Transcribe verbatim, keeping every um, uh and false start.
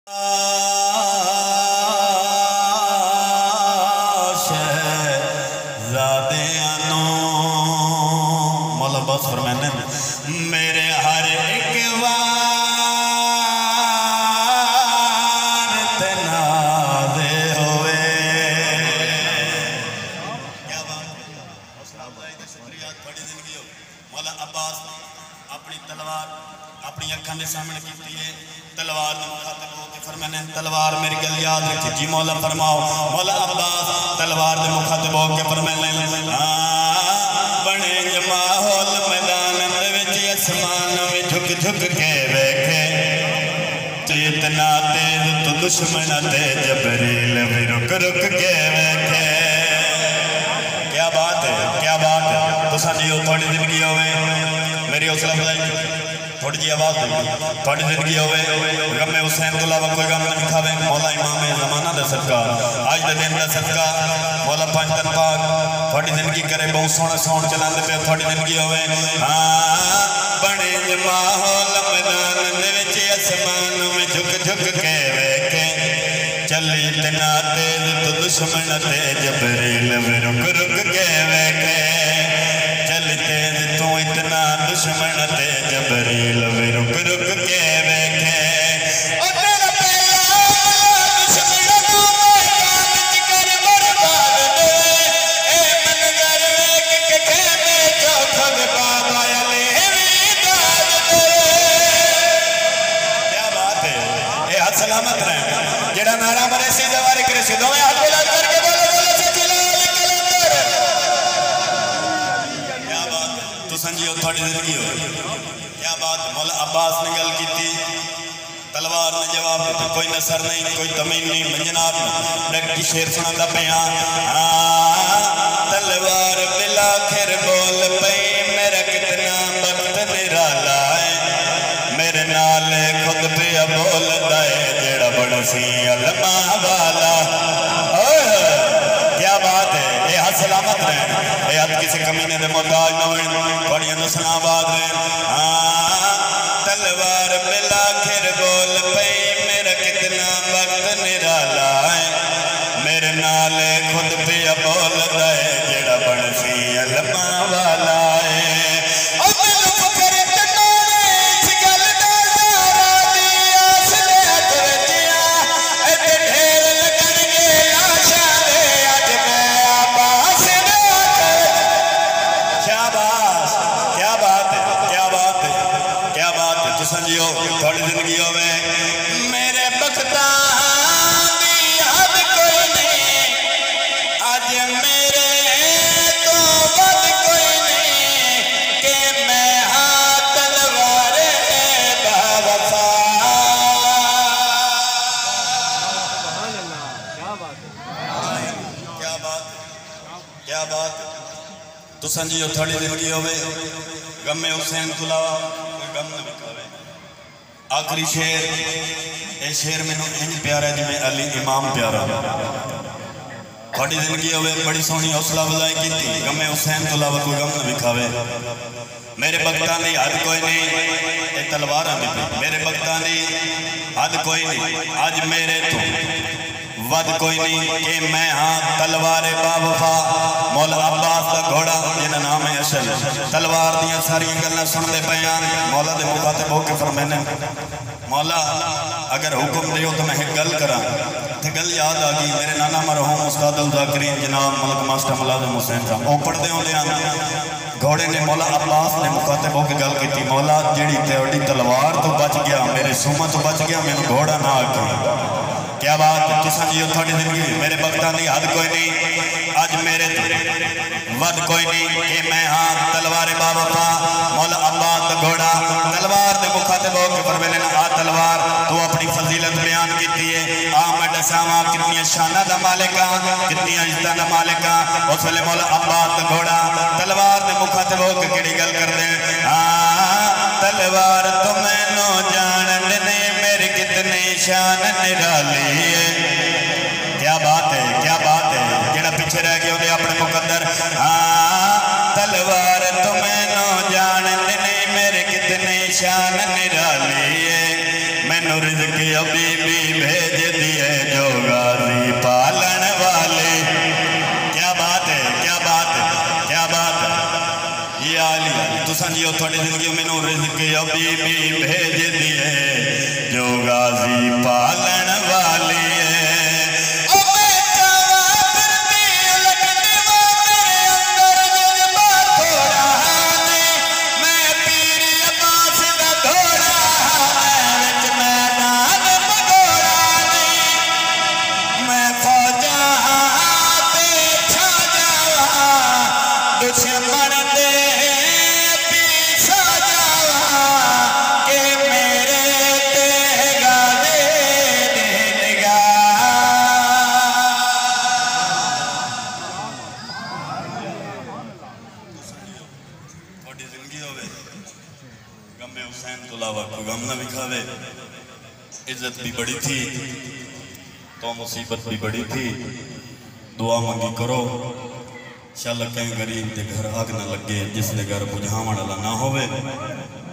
मेरे हर एक वार तनाज़े होवे। क्या बात है, शुक्रिया थोड़ी जिंदगी हो। मौला अब्बास अपनी तलवार अपनी अखां के सामने की है। तलवार ने मुखातिब होकर फरमाया तलवार मेरी गल याद रखी जी मौला फरमाओ। मौला अब्बास तलवार ने मुखातिब होकर फरमाया बने माहौल मैदान आसमान में झुक झुक के वेखे चेतना तेज तो दुश्मन ते जबरील भी रुक रुक के वेखे। क्या बात है, क्या बात है। तो साजियो थोड़ी जिंदगी होवे मेरी हौसला बुलाई थोड़ी जी आवाज थोड़ी जिंदगी होवे गम हुसैन तो अलावा कोई गम नहीं खावे। मौला इमाम जमाना दा सदका आज दे दिन दा सदका मौला पांच दिन पाक थोड़ी जिंदगी करे बहुत सोहना सोहन चलांदे पे थोड़ी जिंदगी होवे। हाँ बने माहौल मैदान आसमान में झुक झुक के वेखे चली तना तेज तो दुश्मन ते जबरील भी रुक रुक के वेखे चली तेज तू इतना दुश्मन ते जबरील भी रुक रुक के वेखे। सलामत रहे जेड़ा नारा मरे सीधे वारे करे सीधो में हाथ मिला करके बोलो बोलो सच्ची लाल कलंदर। क्या बात तो संजियो थोड़ी जिंदगी हो। क्या बात मौला अब्बास ने गल की थी तलवार ने जवाब दिया कोई नसर नहीं कोई तमीन नहीं मंजनाब डायरेक्ट शेर सुनाता पिया तलवार बिला खैर बोल पई मेरा कितना वक्त निराला है मेरे नाल खुद पे बोलता है जेड़ा बनसी अलमा वाला। क्या बात है ये हाथ सलामत रहे ये हाथ किसी कमीने दे मोहताज न होए बड़ियां नस्लाबाद रहे। हाँ तलवार मिला खिर बोल पई मेरा कितना वक्त निराला है मेरे नाल खुद पे बोलता है जेड़ा बनसी अलमा वाला है। संजियो थोड़ी जिंदगी होवे मेरे बख्ता दी हद कोई नहीं आज मेरे तो बद कोई नहीं कि मैं हाँ तलवार बावफा। क्या बात क्या बात तो संजियो थोड़ी जिंदगी होवे गम हुसैन तो अलावा कोई गम न विखावे। आखिरी शेर ये शेर मैनू इंज प्यारा जिमें अली इमाम प्यारा थोड़ी जिंदगी होवे बड़ी सोहनी हौसला अफजाई की गमे हुसैन तो अलावा कोई गम न विखावे। मेरे भगतां दी हद कोई नहीं ये तलवारां दी मेरे भगतां दी हद कोई नहीं अज मेरे तो वद कोई नहीं कि मैं हाँ तलवार बावफा। मौला अब्बास का घोड़ा जिन्हें नाम है अशल तलवार दियां सारियां गल्लां सुनते पे मौला दे मुखातिब होके फरमाने मौला अगर हुक्म दियो तो मैं एक गल करा तो गल याद आ गई मेरे नाना मरहूम उस्ताद उल ज़ाकिरीन जनाब मलक मास्टर मुलाज़िम हुसैन साहब वो पढ़ते होंदे घोड़े ने मौला अब्बास ने मुखातिब होकर गल की मौला जेड़ी तेरी तलवार तो बच गया मेरे सुमा तो बच गया मैंने घोड़ा ना आके। क्या बात है तुसा जी थोड़ी जिंदगी मेरे भगतां दी हद कोई नहीं अज मेरे तो वद कोई नहीं कि मैं हाँ तलवार बावफा। मौला अब्बास का घोड़ा तलवार दे मुखातिब होकर फरमाने आ तलवार तू अपनी फजीलत बयान की है आ मैं दसावा कितनी शाना दा मालिक कितनी इज्जत दा मालिक उस वेले मौला अब्बास का घोड़ा तलवार दे मुखातिब होकर केड़ी गल करदे हाँ तलवार तो मैनू जानन ने मेरे कितने शान निराली है। क्या बात है क्या बात है जेड़ा पीछे रह गया उन्हें अपने मुकद्दर हाँ तलवार तो मैनू जानन ने मेरे कितने शान निराली है मैनू रिज़्क़ अभी भी भेज दिए जो गाजी पालन वाले। क्या बात है, क्या बात है, क्या बात है। ये आली तुसा जी थोड़ी जिंदगी मैनू रिज़्क़ अभी भी भेज दिए जो गाजी पालन वाली है। गमे हुसैन तो अलावा कोई गम ना विखावे। इज्जत भी बड़ी थी तो मुसीबत भी बड़ी थी। दुआ मंगी करो शाला कहीं गरीब के घर आग न लगे, जिसने घर बुझावन वाला ना होवे।